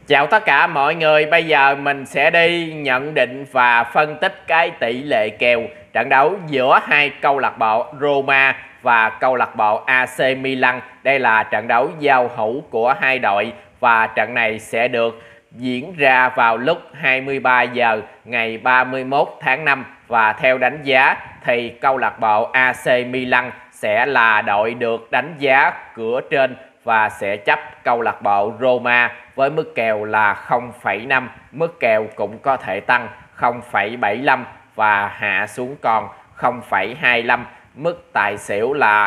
Chào tất cả mọi người, bây giờ mình sẽ đi nhận định và phân tích cái tỷ lệ kèo trận đấu giữa hai câu lạc bộ Roma và câu lạc bộ AC Milan. Đây là trận đấu giao hữu của hai đội và trận này sẽ được diễn ra vào lúc 23 giờ ngày 31 tháng 5 và theo đánh giá thì câu lạc bộ AC Milan sẽ là đội được đánh giá cửa trên và sẽ chấp câu lạc bộ Roma với mức kèo là 0,5, mức kèo cũng có thể tăng 0,75 và hạ xuống còn 0,25, mức tài xỉu là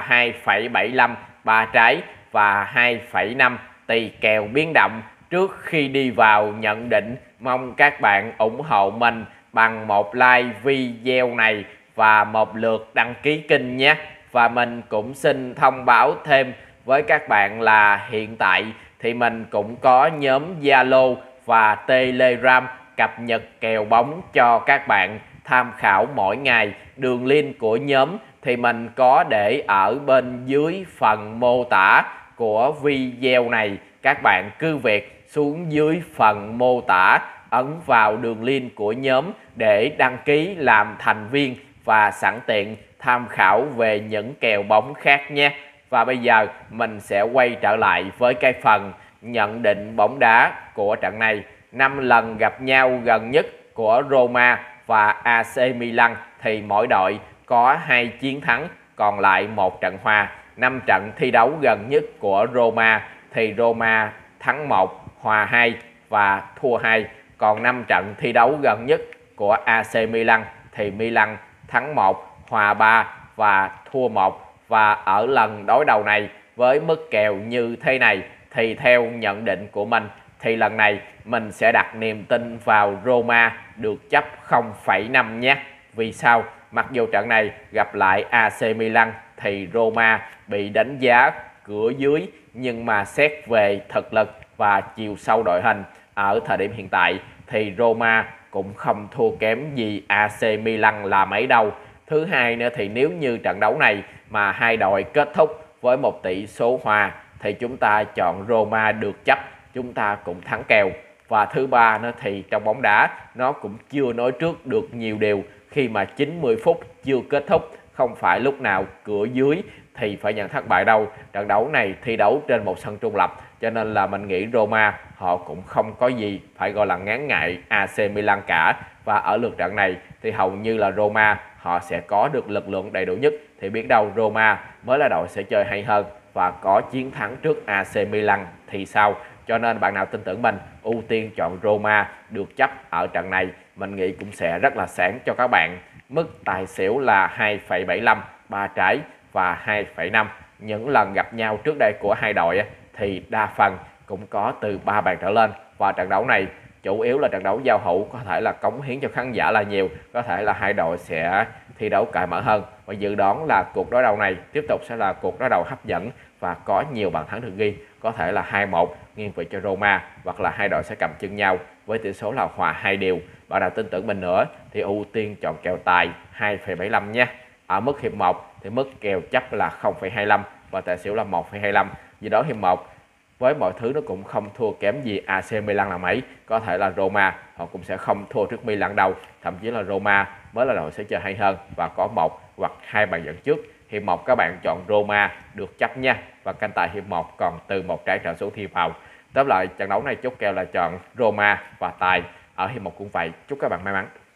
2,75 ba trái và 2,5 tùy kèo biến động. Trước khi đi vào nhận định, mong các bạn ủng hộ mình bằng một like video này và một lượt đăng ký kênh nhé. Và mình cũng xin thông báo thêm với các bạn là hiện tại thì mình cũng có nhóm Zalo và Telegram cập nhật kèo bóng cho các bạn tham khảo mỗi ngày. Đường link của nhóm thì mình có để ở bên dưới phần mô tả của video này. Các bạn cứ việc xuống dưới phần mô tả, ấn vào đường link của nhóm để đăng ký làm thành viên và sẵn tiện tham khảo về những kèo bóng khác nhé. Và bây giờ mình sẽ quay trở lại với cái phần nhận định bóng đá của trận này. 5 lần gặp nhau gần nhất của Roma và AC Milan thì mỗi đội có 2 chiến thắng, còn lại 1 trận hòa. 5 trận thi đấu gần nhất của Roma thì Roma thắng 1, hòa 2 và thua 2. Còn 5 trận thi đấu gần nhất của AC Milan thì Milan thắng 1, hòa 3 và thua 1. Và ở lần đối đầu này với mức kèo như thế này thì theo nhận định của mình thì lần này mình sẽ đặt niềm tin vào Roma được chấp 0,5 nhé. Vì sao? Mặc dù trận này gặp lại AC Milan thì Roma bị đánh giá cửa dưới, nhưng mà xét về thực lực và chiều sâu đội hình ở thời điểm hiện tại thì Roma cũng không thua kém gì AC Milan là mấy đâu. Thứ hai nữa thì nếu như trận đấu này mà hai đội kết thúc với một tỷ số hòa thì chúng ta chọn Roma được chấp, chúng ta cũng thắng kèo. Và thứ ba nữa thì trong bóng đá nó cũng chưa nói trước được nhiều điều, khi mà 90 phút chưa kết thúc, không phải lúc nào cửa dưới thì phải nhận thất bại đâu. Trận đấu này thi đấu trên một sân trung lập, cho nên là mình nghĩ Roma họ cũng không có gì phải gọi là ngán ngại AC Milan cả. Và ở lượt trận này thì hầu như là Roma họ sẽ có được lực lượng đầy đủ nhất, thì biết đâu Roma mới là đội sẽ chơi hay hơn và có chiến thắng trước AC Milan thì sao. Cho nên bạn nào tin tưởng mình ưu tiên chọn Roma được chấp ở trận này, mình nghĩ cũng sẽ rất là sáng cho các bạn. Mức tài xỉu là 2,75 ba trái và 2,5. Những lần gặp nhau trước đây của hai đội thì đa phần cũng có từ 3 bàn trở lên. Và trận đấu này chủ yếu là trận đấu giao hữu, có thể là cống hiến cho khán giả là nhiều, có thể là hai đội sẽ thi đấu cởi mở hơn. Và dự đoán là cuộc đối đầu này tiếp tục sẽ là cuộc đối đầu hấp dẫn và có nhiều bàn thắng được ghi, có thể là 2-1 nghiêng về cho Roma, hoặc là hai đội sẽ cầm chân nhau với tỷ số là hòa 2 đều. Bạn nào tin tưởng mình nữa thì ưu tiên chọn kèo tài 2,75 nhé. Ở mức hiệp 1 thì mức kèo chấp là 0,25 và tài xỉu là 1,25. Vì đó hiệp 1 với mọi thứ nó cũng không thua kém gì AC Milan là mấy, có thể là Roma họ cũng sẽ không thua trước Milan đâu, thậm chí là Roma mới là đội sẽ chơi hay hơn và có 1 hoặc 2 bàn dẫn trước. Hiệp 1 các bạn chọn Roma được chấp nha, và canh tài hiệp 1 còn từ 1 trái trở xuống thì vào. Tóm lại trận đấu này chốt kèo là chọn Roma và tài. Ở hiệp 1 cũng vậy. Chúc các bạn may mắn.